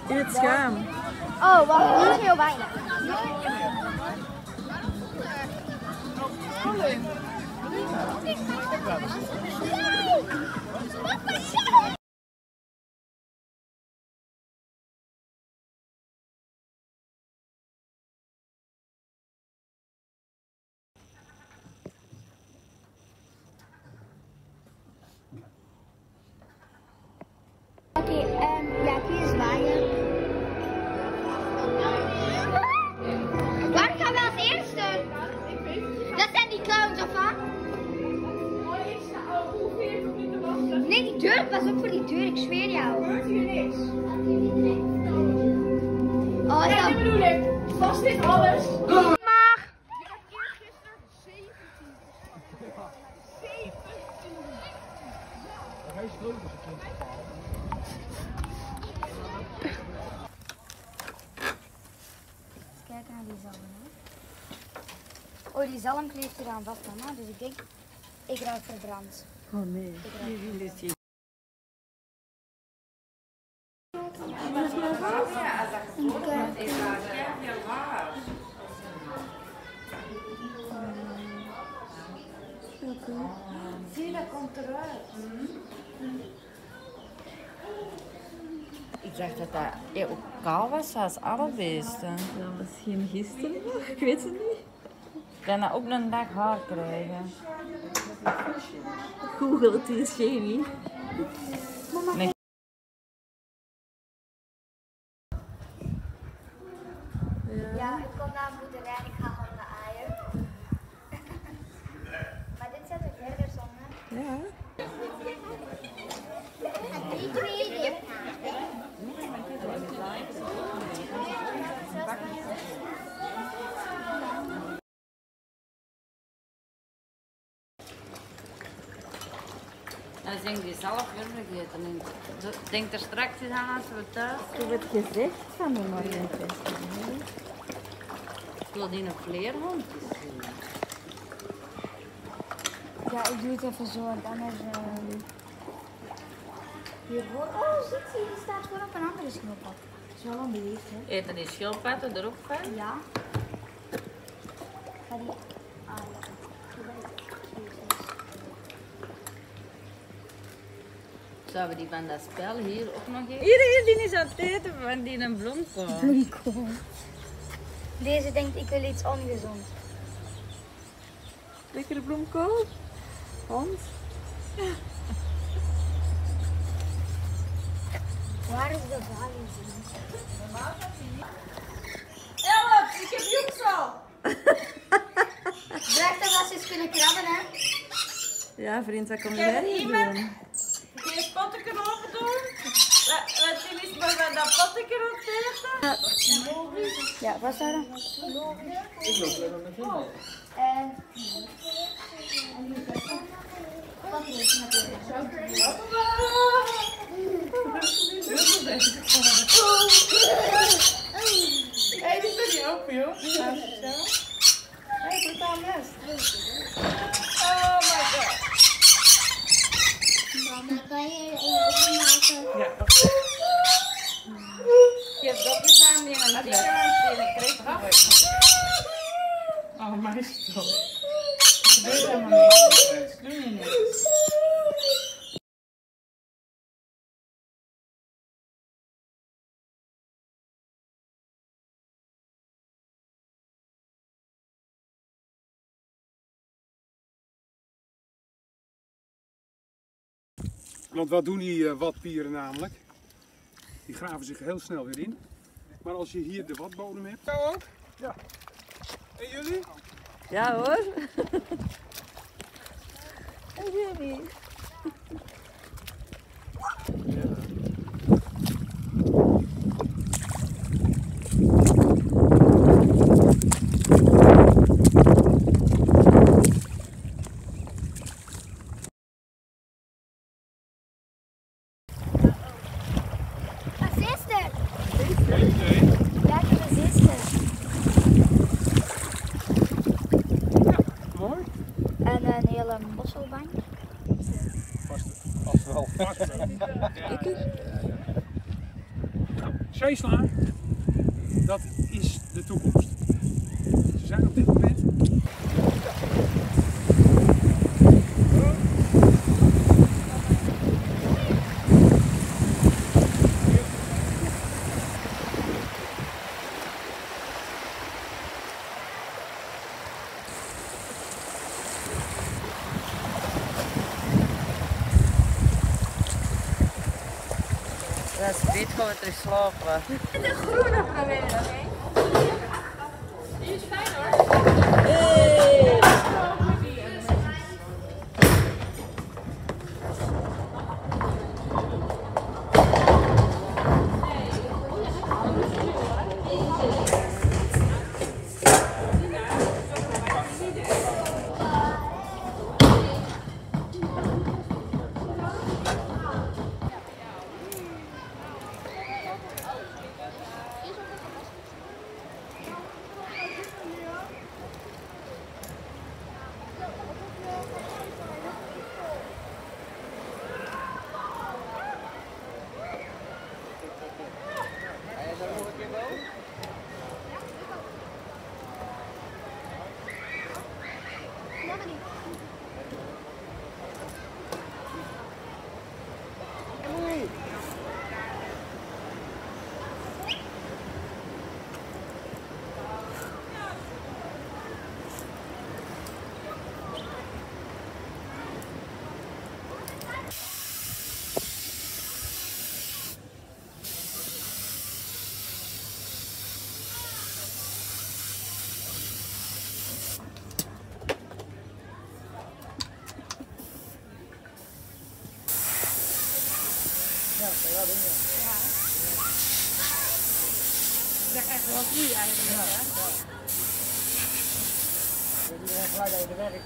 In het schuim. Oh, wacht, nu is heel weinig. Oké, ja, hier is waaien. Waar gaan we als eerste? Dat zijn die clowns, of wat? Nee, die deur, pas op voor die deur, ik zweer jou. Hoort hier niks. Oh, Ja, dat bedoel ik. Was dit alles? Maar. Je hebt eergisteren 17. 17. Eens kijken naar die zalm. Hè. Oh, die zalm kleeft hier aan vast, mama. Dus ik denk, ik raak verbrand. Oh nee. Zie, dat komt eruit. Ik dacht dat dat ook kaal was als alle beesten. Ja, misschien gisteren nog. Ik weet het niet. Ik kan dat ook een dag haar krijgen. Google het is chemie. Nee. Ja, ik kom naar een boerderij en ik ga handen aaien. Maar dit zet ik verder zonder. Ja. Die tweede. En dan denk ik die zelf weer vergeten. Ik denk er straks eens aan als we thuis Ik heb het gezegd van de morgen. Ik wil die een vleerhond. Ja, ik doe het even zo, want anders... Hiervoor. Oh, ziet je, die staat gewoon op een andere schildpad. Dat is wel onbeleefd, hè? Eten die schildpadden er ook van? Ja. Ga die... Ah, ja. Zouden we die van dat spel hier ook nog eten? Iedereen is aan het eten van die een bloemkool. Bloemkool. Deze denkt, ik wil iets ongezond. Lekkere bloemkool. Hans. Waar is de valing? Elf, ik heb joeksel. Blijf dat als eens kunnen krabben, hè? Ja, vriend, wat kom jij hier doen? Kun je het potteken open doen? Wat jullie is maar met dat potteken op eten? Ja, wat zou dat? Ik loop er nog met hem. Wat is het natuurlijk? Hé, die is niet open, joh. Hé, goed aan best. Oh my god. Mama, kan je even maken? Ja, Je hebt dat eens aan die een kreeg. oh, meisje. Het gebeurt helemaal niet. Dat doe je niet. Want wat doen die watpieren namelijk? Die graven zich heel snel weer in. Maar als je hier de watbodem hebt... Zo ook? Ja. En jullie? Ja hoor. En jullie? Wat is er? Nee. Ja, wat is er? Mooi. En een hele mosselbank. Vast wel. Vast wel. Zeesla, dat is de toekomst. Ze zijn op dit moment... Dat is beter gaan we terug slapen. De groene proberen, oké? Die is fijn hoor. Dat is echt wel goed eigenlijk. Hè? Ik weet niet meer gelijk aan je werk.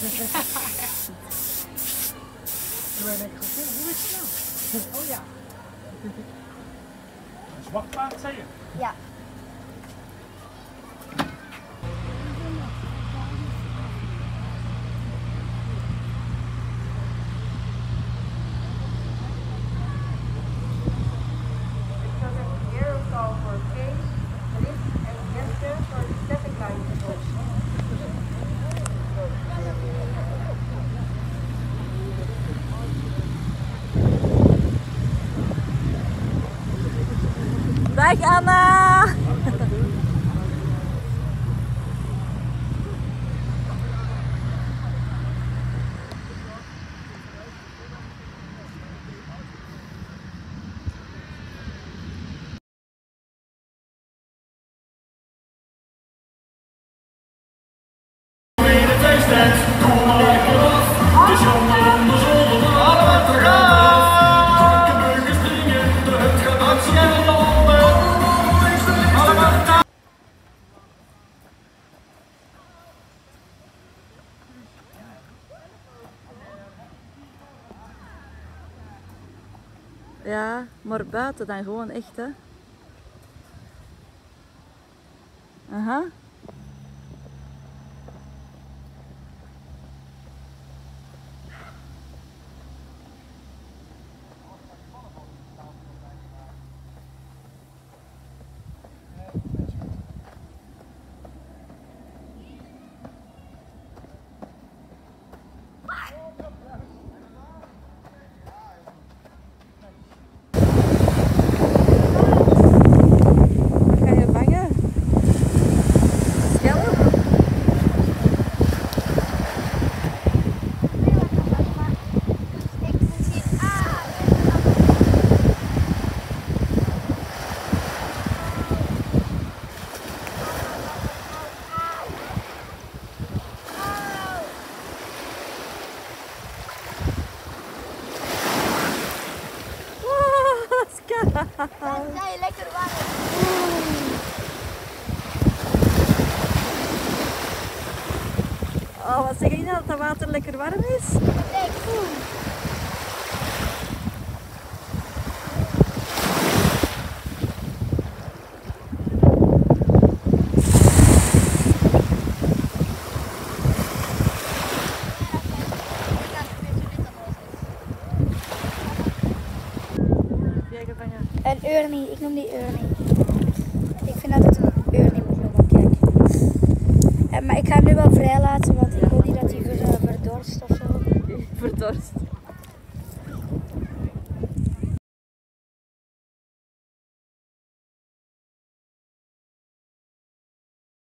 Toen denk ik, hoe is het nou? Oh ja. Een zwart paard, zei je? Ja. Dag Anna! Ja, maar buiten dan gewoon echt, hè. Aha. Ga je vangen? Schelp? Dan ga je lekker warm. Oh, wat zeg je nou dat dat water lekker warm is? Jij gevangen. Een urnie, ik noem die urnie. Ik vind dat het een urnie moet noemen, kijk. Maar ik ga hem nu wel vrij laten, want ik wil niet dat hij verdorst of zo. Verdorst.